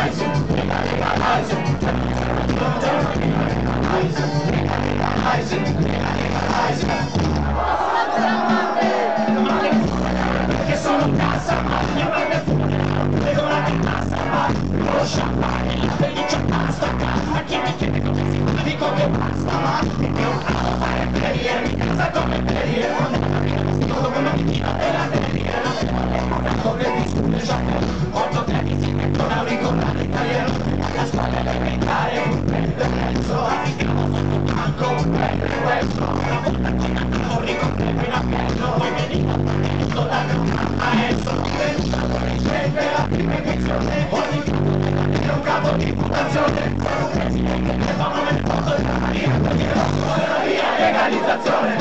Perché sono cassa, ma mia madre regolati in massa, ma lo champagne, la pelliccia basta, a chi mi chiede come si fa, dico che basta, ma mi devo fare ferie, mi casa come ferie, quando come mi tira della ferie, tanto che discute già, molto che mi si mettono a ricordare italiano, la spalla da inventare, un prendere mezzo, africano sotto banco, un prendere questo, una volta che non ricordare fino a pieno, poi veniva tutto da maestro, la prima edizione, ogni è un capo di votazione, che fanno nel posto della Maria, la via legalizzazione,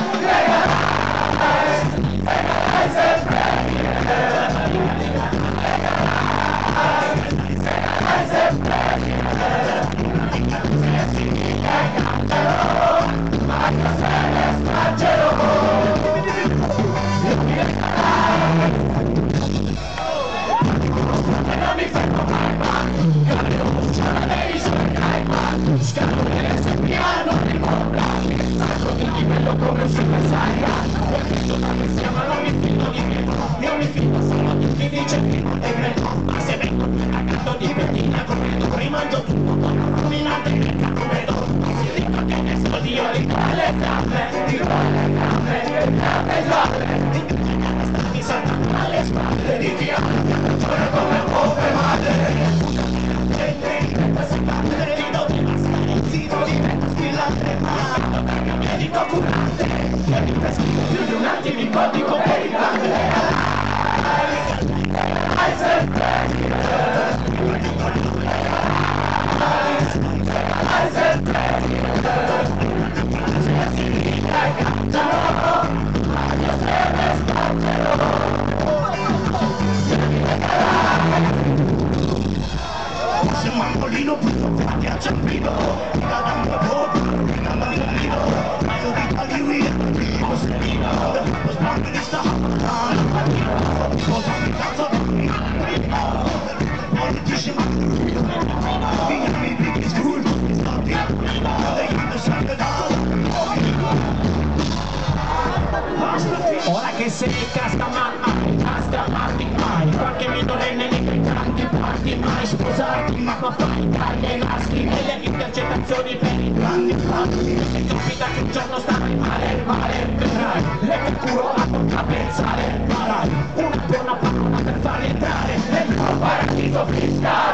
come si pensaria, non mi fido di me, io mi fido solo di chi dice che non è greco, ma se vengo a canto di Bettina come rimangio tutto, nominate che non vedo, si dica che ne so di io, le gambe, mi saltano alle spalle di chi ha, sono come un po' per madre, zitto di me, squillante, ma medico curante, più di un attimo in codico per il grande. Se Mambolino può ti acciampino, da dando poco, da bambino, ma io vi taglio lo serino, lo spazio di sta, cosa mi cazzo politici ma mi picchi school, mi stati, e io sempre ora che sei casta marti mai, qualche minorenne nei cantanti parti mai sposati, ma fai dai naschi delle intercettazioni per i grandi fatti, e sei capita che un giorno starai male, vedrai, e che culo a pensare, farai una buona parola per far entrare nel tuo paradiso fiscale.